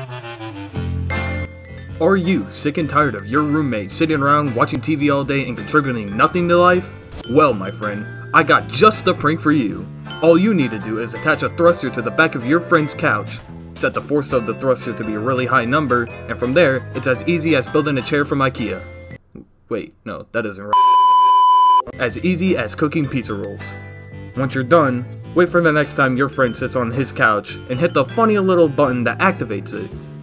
Are you sick and tired of your roommate sitting around watching TV all day and contributing nothing to life? Well, my friend, I got just the prank for you. All you need to do is attach a thruster to the back of your friend's couch. Set the force of the thruster to be a really high number, and from there, it's as easy as building a chair from IKEA. Wait, no, that isn't right. As easy as cooking pizza rolls. Once you're done, wait for the next time your friend sits on his couch and hit the funny little button that activates it.